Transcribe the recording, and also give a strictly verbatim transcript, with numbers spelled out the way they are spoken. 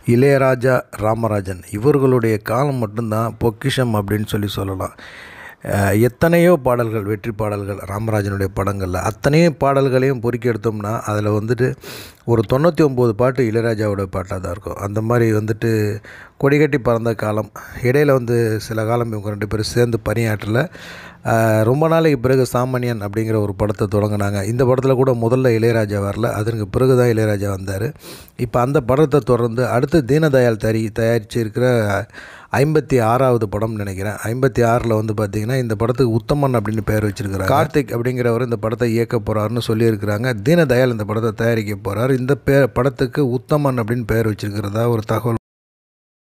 இளையராஜா, ராமராஜன் இவர்களுடைய காலம் மட்டும்தான் பொக்கிஷம் அப்படின்னு சொல்லி சொல்லலாம். எத்தனையோ பாடல்கள், வெற்றி பாடல்கள் ராமராஜனுடைய படங்களில் அத்தனையோ பாடல்களையும் பொறுக்கி எடுத்தோம்னா அதில் வந்துட்டு ஒரு தொண்ணூற்றி ஒம்பது பாட்டு இளையராஜாவோட பாட்டாக தான் இருக்கும். அந்த மாதிரி வந்துட்டு கொடிகட்டி பறந்த காலம். இடையில் வந்து சில காலம் இவங்க ரெண்டு பேரும் சேர்ந்து பணியாற்றல. ரொம்ப நாளைக்கு பிறகு சாமானியன் அப்படிங்கிற ஒரு படத்தை தொடங்கினாங்க. இந்த படத்தில் கூட முதல்ல இளையராஜா வரல, அதற்கு பிறகு தான் இளையராஜா வந்தார். இப்போ அந்த படத்தை தொடர்ந்து அடுத்து தீனதயாள் தரி தயாரித்து இருக்கிற ஐம்பத்தி ஆறாவது படம் நினைக்கிறேன். ஐம்பத்தி ஆறில் வந்து பார்த்திங்கன்னா இந்த படத்துக்கு உத்தமன் அப்படின்னு பேர் வச்சுருக்கிறாங்க. கார்த்திக் அப்படிங்கிறவர் இந்த படத்தை இயக்க போகிறாருன்னு சொல்லியிருக்கிறாங்க. தீனதயாள் இந்த படத்தை தயாரிக்க போகிறார். இந்த பே படத்துக்கு உத்தமன் அப்படின்னு பேர் வச்சுருக்கிறதா ஒரு தகவல்